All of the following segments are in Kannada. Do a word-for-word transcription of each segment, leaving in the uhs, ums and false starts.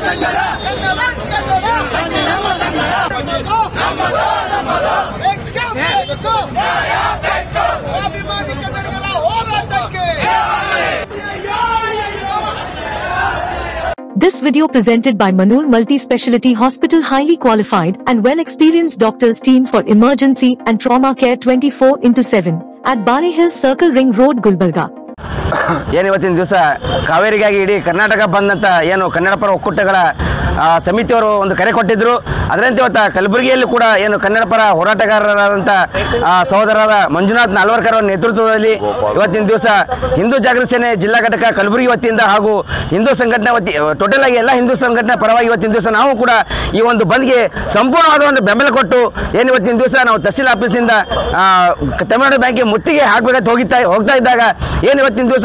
This video presented by Manur Multi-Speciality Hospital, highly qualified and well-experienced doctors team for emergency and trauma care twenty-four into seven at Bari Hill Circle Ring Road, Gulbarga. ಏನು ಇವತ್ತಿನ ದಿವಸ ಕಾವೇರಿಗಾಗಿ ಇಡೀ ಕರ್ನಾಟಕ ಬಂದಂತ ಏನು ಕನ್ನಡ ಪರ ಒಕ್ಕೂಟಗಳ ಸಮಿತಿಯವರು ಒಂದು ಕರೆ ಕೊಟ್ಟಿದ್ರು. ಅದರಂತೆ ಇವತ್ತು ಕಲಬುರಗಿಯಲ್ಲಿ ಕೂಡ ಏನು ಕನ್ನಡ ಪರ ಹೋರಾಟಗಾರರಾದಂಥ ಸಹೋದರರಾದ ಮಂಜುನಾಥ್ ನಾಲ್ವರ್ಕರ್ ಅವರ ನೇತೃತ್ವದಲ್ಲಿ ಇವತ್ತಿನ ದಿವಸ ಹಿಂದೂ ಜಾಗೃತಿ ಸೇನೆ ಜಿಲ್ಲಾ ಘಟಕ ಕಲಬುರಗಿ ವತಿಯಿಂದ ಹಾಗೂ ಹಿಂದೂ ಸಂಘಟನೆ ವತಿ ಟೋಟಲ್ ಆಗಿ ಎಲ್ಲ ಹಿಂದೂ ಸಂಘಟನೆ ಪರವಾಗಿ ಇವತ್ತಿನ ದಿವಸ ನಾವು ಕೂಡ ಈ ಒಂದು ಬಂದ್ಗೆ ಸಂಪೂರ್ಣವಾದ ಒಂದು ಬೆಂಬಲ ಕೊಟ್ಟು ಏನು ಇವತ್ತಿನ ದಿವಸ ನಾವು ತಹಸೀಲ್ ಆಫೀಸ್ನಿಂದ ತಮಿಳುನಾಡು ಬ್ಯಾಂಕಿಗೆ ಮುತ್ತಿಗೆ ಹಾಕಬೇಕಂತ ಹೋಗಿತ್ತಾ ಹೋಗ್ತಾ ಇದ್ದಾಗ ಏನು ಇವತ್ತಿನ ದಿವಸ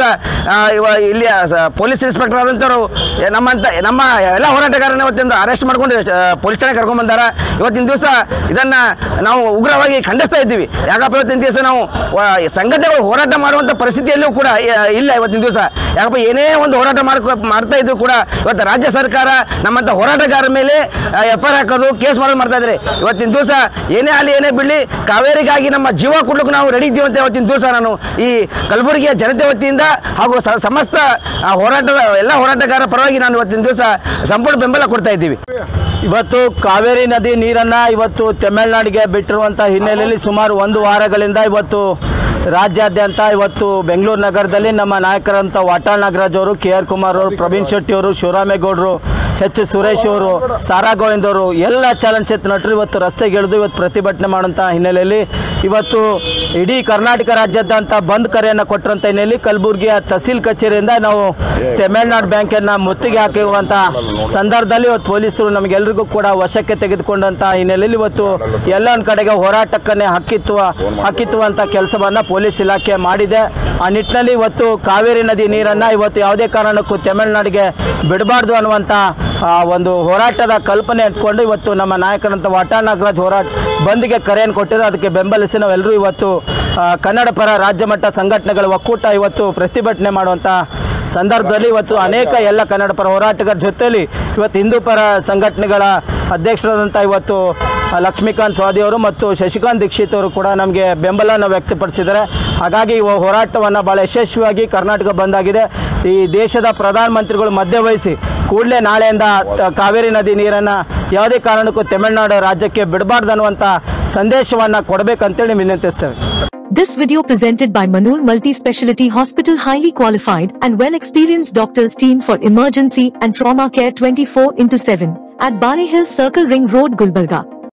ಇಲ್ಲಿ ಪೊಲೀಸ್ ಇನ್ಸ್ಪೆಕ್ಟರ್ ಆದಂಥವ್ರು ನಮ್ಮಂತ ನಮ್ಮ ಎಲ್ಲ ಹೋರಾಟಗಾರನ ಇವತ್ತಿಂದ ಅರೆಸ್ಟ್ ಮಾಡ್ಕೊಂಡು ಪೊಲೀಸ್ ಠಾಣೆ ಕರ್ಕೊಂಡ್ ಬಂದಾರ. ಇವತ್ತಿನ ದಿವಸ ಇದನ್ನ ನಾವು ಉಗ್ರವಾಗಿ ಖಂಡಿಸ್ತಾ ಇದ್ದೀವಿ. ಯಾಕಪ್ಪ ಇವತ್ತಿನ ದಿವಸ ನಾವು ಸಂಘಟನೆಗಳು ಹೋರಾಟ ಮಾಡುವಂತ ಪರಿಸ್ಥಿತಿಯಲ್ಲೂ ಕೂಡ ಇಲ್ಲ. ಇವತ್ತಿನ ದಿವಸ ಯಾಕಪ್ಪ ಏನೇ ಒಂದು ಹೋರಾಟ ಮಾಡ್ಕೊ ಮಾಡ್ತಾ ಇದ್ರು ಕೂಡ ಇವತ್ತು ರಾಜ್ಯ ಸರ್ಕಾರ ನಮ್ಮಂತ ಹೋರಾಟಗಾರರ ಮೇಲೆ ಎಫ್ ಐ ಆರ್ ಹಾಕೋದು, ಕೇಸ್ ಮಾಡೋದು ಮಾಡ್ತಾ ಇದ್ರೆ. ಇವತ್ತಿನ ದಿವಸ ಏನೇ ಅಲ್ಲಿ ಏನೇ ಬಿಡಲಿ, ಕಾವೇರಿಗಾಗಿ ನಮ್ಮ ಜೀವ ಕೊಡ್ಲಿಕ್ಕೆ ನಾವು ರೆಡಿ ಇದ್ದೀವಿ ಅಂತ ಇವತ್ತಿನ ದಿವಸ ನಾನು ಈ ಕಲಬುರಗಿಯ ಜನತೆ ವತಿಯಿಂದ ಹಾಗೂ ಸಮಸ್ತ ಹೋರಾಟದ ಎಲ್ಲ ಹೋರಾಟಗಾರರ ಪರವಾಗಿ ನಾನು ಇವತ್ತಿನ ದಿವಸ ಸಂಪೂರ್ಣ ಬೆಂಬಲ ಕೊಡ್ತಾ ಇದ್ದೀವಿ. ಇವತ್ತು ಕಾವೇರಿ ನದಿ ನೀರನ್ನು ಇವತ್ತು ತಮಿಳುನಾಡಿಗೆ ಬಿಟ್ಟಿರುವಂಥ ಹಿನ್ನೆಲೆಯಲ್ಲಿ ಸುಮಾರು ಒಂದು ವಾರಗಳಿಂದ ಇವತ್ತು ರಾಜ್ಯಾದ್ಯಂತ ಇವತ್ತು ಬೆಂಗಳೂರು ನಗರದಲ್ಲಿ ನಮ್ಮ ನಾಯಕರಂತ ವಾಟಾಳ್ ನಾಗರಾಜ್ ಅವರು, ಕೆ ಆರ್ ಕುಮಾರ್ ಅವರು, ಪ್ರವೀಣ್ ಶೆಟ್ಟಿ ಅವರು, ಶಿವರಾಮೇಗೌಡರು, ಎಚ್ ಸುರೇಶ್ ಅವರು, ಸಾರಾ ಗೋವಿಂದ್ ಅವರು ಎಲ್ಲ ಚಲನಚಿತ್ರ ನಟರು ಇವತ್ತು ರಸ್ತೆಗೆ ಇಳಿದು ಇವತ್ತು ಪ್ರತಿಭಟನೆ ಮಾಡುವಂಥ ಹಿನ್ನೆಲೆಯಲ್ಲಿ ಇವತ್ತು ಇಡೀ ಕರ್ನಾಟಕ ರಾಜ್ಯಾದ್ಯಂತ ಬಂದ್ ಕರೆಯನ್ನು ಕೊಟ್ಟರಂಥ ಹಿನ್ನೆಲೆಯಲ್ಲಿ ಕಲಬುರಗಿಯ ತಹಸೀಲ್ ಕಚೇರಿಯಿಂದ ನಾವು ತಮಿಳುನಾಡು ಬ್ಯಾಂಕನ್ನು ಮುತ್ತಿಗೆ ಹಾಕಿರುವಂಥ ಸಂದರ್ಭದಲ್ಲಿ ಇವತ್ತು ಪೊಲೀಸರು ನಮಗೆಲ್ಲರಿಗೂ ಕೂಡ ವಶಕ್ಕೆ ತೆಗೆದುಕೊಂಡಂಥ ಹಿನ್ನೆಲೆಯಲ್ಲಿ ಇವತ್ತು ಎಲ್ಲ ಒಂದು ಕಡೆಗೆ ಹೋರಾಟಕ್ಕನ್ನೇ ಹಕ್ಕಿತ್ತುವ ಹಕ್ಕಿತ್ತುವಂಥ ಕೆಲಸವನ್ನು ಪೊಲೀಸ್ ಇಲಾಖೆ ಮಾಡಿದೆ. ಆ ನಿಟ್ಟಿನಲ್ಲಿ ಇವತ್ತು ಕಾವೇರಿ ನದಿ ನೀರನ್ನು ಇವತ್ತು ಯಾವುದೇ ಕಾರಣಕ್ಕೂ ತಮಿಳುನಾಡಿಗೆ ಬಿಡಬಾರ್ದು ಅನ್ನುವಂಥ ಒಂದು ಹೋರಾಟದ ಕಲ್ಪನೆ ಇಟ್ಕೊಂಡು ಇವತ್ತು ನಮ್ಮ ನಾಯಕರಂತ ವಾಟಾಳ್ ನಾಗರಾಜ್ ಹೋರಾಟ ಬಂದ್ಗೆ ಕರೆಯನ್ನು ಕೊಟ್ಟಿದ್ದು. ಅದಕ್ಕೆ ಬೆಂಬಲಿಸಿ ನಾವೆಲ್ಲರೂ ಇವತ್ತು ಕನ್ನಡ ಪರ ರಾಜ್ಯ ಮಟ್ಟ ಸಂಘಟನೆಗಳ ಒಕ್ಕೂಟ ಇವತ್ತು ಪ್ರತಿಭಟನೆ ಮಾಡುವಂಥ ಸಂದರ್ಭದಲ್ಲಿ ಇವತ್ತು ಅನೇಕ ಎಲ್ಲ ಕನ್ನಡ ಪರ ಹೋರಾಟಗಾರ ಜೊತೆಯಲ್ಲಿ ಇವತ್ತು ಹಿಂದೂ ಪರ ಸಂಘಟನೆಗಳ ಅಧ್ಯಕ್ಷರಾದಂಥ ಇವತ್ತು ಲಕ್ಷ್ಮೀಕಾಂತ್ ಸ್ವಾದಿ ಅವರು ಮತ್ತು ಶಶಿಕಾಂತ್ ದೀಕ್ಷಿತ್ ಅವರು ಕೂಡ ನಮಗೆ ಬೆಂಬಲವನ್ನು ವ್ಯಕ್ತಪಡಿಸಿದ್ದಾರೆ. ಹಾಗಾಗಿ ಈ ಹೋರಾಟವನ್ನು ಭಾಳ ಯಶಸ್ವಿಯಾಗಿ ಕರ್ನಾಟಕ ಬಂದಾಗಿದೆ. ಈ ದೇಶದ ಪ್ರಧಾನಮಂತ್ರಿಗಳು ಮಧ್ಯವಹಿಸಿ ಕೂಡಲೇ ನಾಳೆಯಿಂದ ಕಾವೇರಿ ನದಿ ನೀರನ್ನು ಯಾವುದೇ ಕಾರಣಕ್ಕೂ ತಮಿಳುನಾಡು ರಾಜ್ಯಕ್ಕೆ ಬಿಡಬಾರ್ದು ಅನ್ನುವಂಥ ಸಂದೇಶವನ್ನು ಕೊಡಬೇಕಂತೇಳಿ ವಿನಂತಿಸ್ತೇವೆ. This video presented by Manur Multi-Speciality Hospital, highly qualified and well-experienced doctors team for emergency and trauma care twenty-four into seven at Bari Hill Circle Ring Road, Gulbarga.